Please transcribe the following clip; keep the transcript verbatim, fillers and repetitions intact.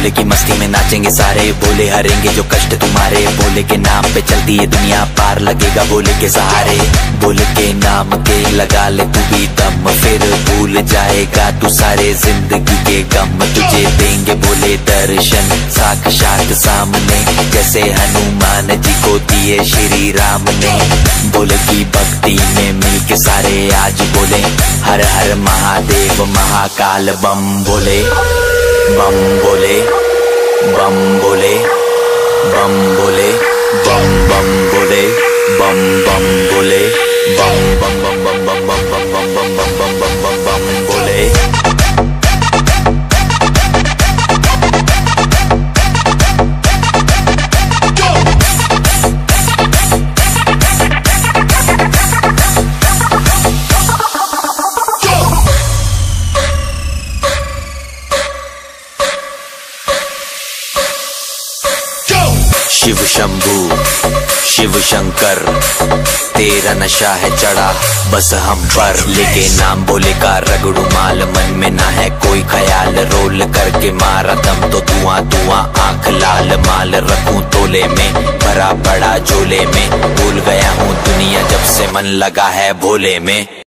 भोले की मस्ती में नाचेंगे सारे, भोले हरेंगे जो कष्ट तुम्हारे, भोले के नाम पे चलती है दुनिया, पार लगेगा भोले के सहारे। भोले के नाम के लगा ले तू भी दम, फिर भूल जाएगा तू सारे जिंदगी के गम। तुझे देंगे भोले दर्शन साक्षात सामने, जैसे हनुमान जी को दिए श्री राम ने। भोले की भक्ति में मिलके सारे आज बोले, हर हर महादेव महाकाल बम भोले। बम भोले बम भोले बम भोले बम बम भोले बम बम भोले बम बम बम बम बम बम बम बम बम बम बम बम बम भोले। शिव शंभू शिव शंकर तेरा नशा है चढ़ा बस हम पर, लेके नाम भोले का रगड़ू माल, मन में ना है कोई ख्याल, रोल करके मारा दम तो धुआं धुआं आंख लाल, माल रखूं तोले में भरा पड़ा झोले में, भूल गया हूँ दुनिया जब से मन लगा है भोले में।